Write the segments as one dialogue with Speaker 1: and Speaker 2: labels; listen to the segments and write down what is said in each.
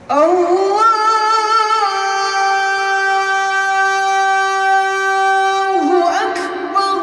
Speaker 1: Allahu Akbar.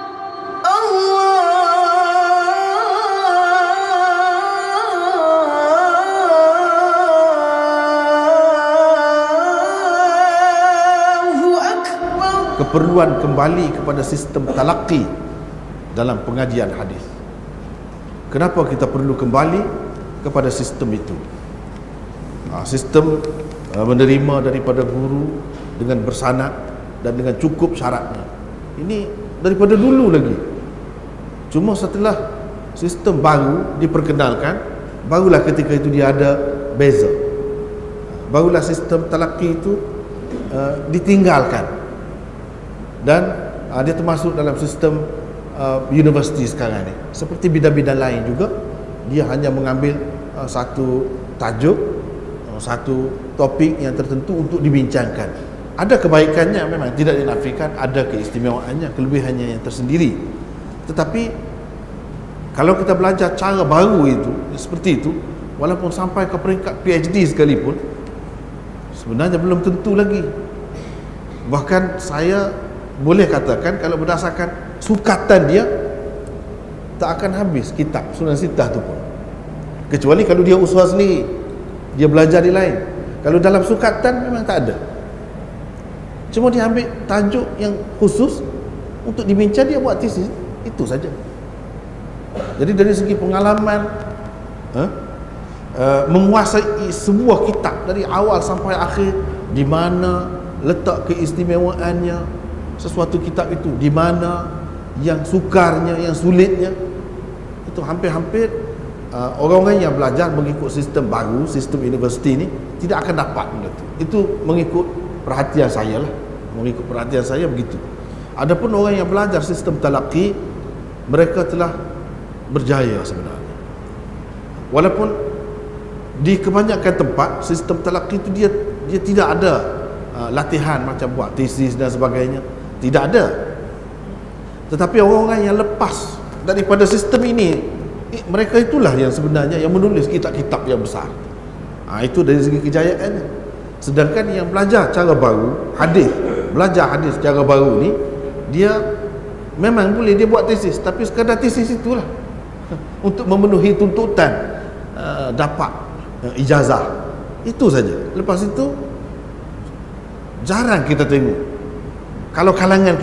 Speaker 1: Allahu Akbar.
Speaker 2: Keperluan kembali kepada sistem talaqi dalam pengajian hadis. Kenapa kita perlu kembali kepada sistem itu? Sistem menerima daripada guru dengan bersanad dan dengan cukup syaratnya. Ini daripada dulu lagi. Cuma setelah sistem baru diperkenalkan, barulah ketika itu dia ada beza. Barulah sistem talaqi itu ditinggalkan. Dan dia termasuk dalam sistem universiti sekarang ni. Seperti bidang-bidang lain juga, dia hanya mengambil satu tajuk, satu topik yang tertentu untuk dibincangkan. Ada kebaikannya memang, tidak dinafikan, ada keistimewaannya, kelebihannya yang tersendiri. Tetapi kalau kita belajar cara baru itu, seperti itu, walaupun sampai ke peringkat PhD sekalipun, sebenarnya belum tentu lagi. Bahkan saya boleh katakan, kalau berdasarkan sukatan dia, tak akan habis kitab Sunan Sittah tu pun, kecuali kalau dia usaha sendiri, dia belajar di lain. Kalau dalam sukatan memang tak ada. Cuma dia ambil tajuk yang khusus untuk dibincang, dia buat tesis, itu saja. Jadi dari segi pengalaman, menguasai sebuah kitab dari awal sampai akhir, di mana letak keistimewaannya sesuatu kitab itu, di mana yang sukarnya, yang sulitnya, itu hampir-hampir orang-orang yang belajar mengikut sistem baru, sistem universiti ini, tidak akan dapat benda itu. Itu mengikut perhatian saya lah. Mengikut perhatian saya begitu. Adapun orang yang belajar sistem talaqi, mereka telah berjaya sebenarnya. Walaupun di kebanyakan tempat sistem talaqi itu dia tidak ada latihan macam buat tesis dan sebagainya, tidak ada. Tetapi orang-orang yang lepas daripada sistem ini, mereka itulah yang sebenarnya yang menulis kitab-kitab yang besar. Itu dari segi kejayaannya. Sedangkan yang belajar cara baru, hadis, belajar hadis cara baru ni, dia memang boleh dia buat tesis, tapi sekadar tesis itulah untuk memenuhi tuntutan dapat ijazah, itu saja. Lepas itu jarang kita tengok. Kalau kalangan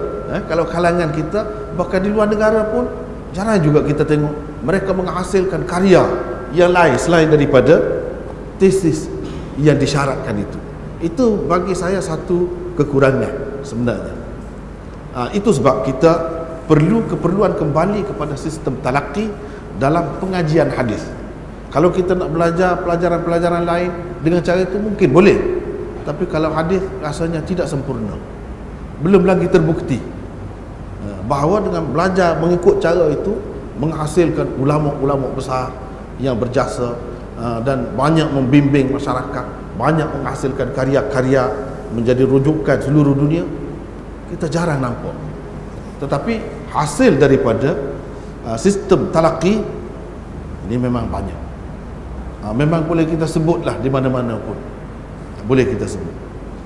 Speaker 2: kita, bahkan di luar negara pun jarang juga kita tengok mereka menghasilkan karya yang lain selain daripada tesis yang disyaratkan itu. Itu bagi saya satu kekurangan sebenarnya. Itu sebab kita perlu keperluan kembali kepada sistem talaqi dalam pengajian hadis. Kalau kita nak belajar pelajaran-pelajaran lain dengan cara itu mungkin boleh, tapi kalau hadis rasanya tidak sempurna. Belum lagi terbukti bahawa dengan belajar mengikut cara itu menghasilkan ulama-ulama besar yang berjasa dan banyak membimbing masyarakat, banyak menghasilkan karya-karya menjadi rujukan seluruh dunia. Kita jarang nampak. Tetapi hasil daripada sistem talaqi ini memang banyak. Memang boleh kita sebutlah di mana-mana pun. Boleh kita sebut.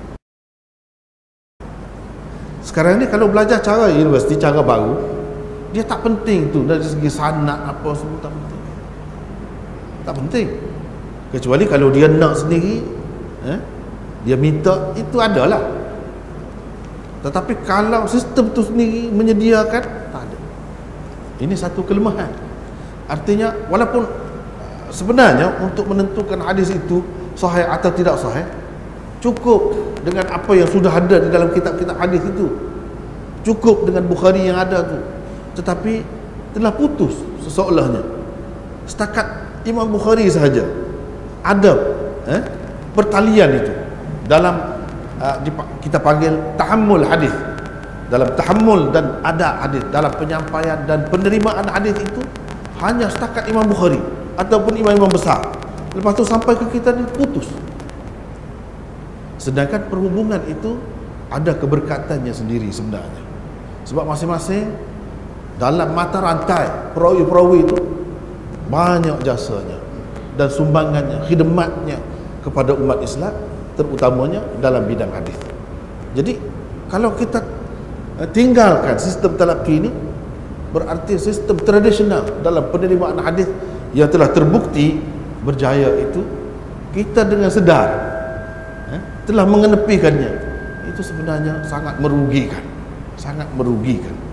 Speaker 2: Sekarang ni kalau belajar cara universiti, cara baru, dia tak penting tu dari segi sanad apa semua, tak penting. Tak penting. Kecuali kalau dia nak sendiri, dia minta, itu adalah. Tetapi kalau sistem tu sendiri menyediakan, tak ada. Ini satu kelemahan. Artinya walaupun sebenarnya untuk menentukan hadis itu sahih atau tidak sahih, cukup dengan apa yang sudah ada di dalam kitab-kitab hadis itu, cukup dengan Bukhari yang ada tu. Tetapi telah putus seseolahnya. Setakat Imam Bukhari sahaja ada pertalian itu dalam kita panggil tahammul hadis. Dalam tahammul dan ada hadis, dalam penyampaian dan penerimaan hadis itu hanya setakat Imam Bukhari ataupun imam-imam besar. Lepas tu sampai ke kita ni putus. Sedangkan perhubungan itu ada keberkatannya sendiri sebenarnya. Sebab masing-masing dalam mata rantai perawi-perawi itu banyak jasanya dan sumbangannya, khidmatnya kepada umat Islam, terutamanya dalam bidang hadis. Jadi kalau kita tinggalkan sistem talaqi ini, berarti sistem tradisional dalam penerimaan hadis yang telah terbukti berjaya itu, kita dengan sedar telah mengenepikannya, itu sebenarnya sangat merugikan, sangat merugikan.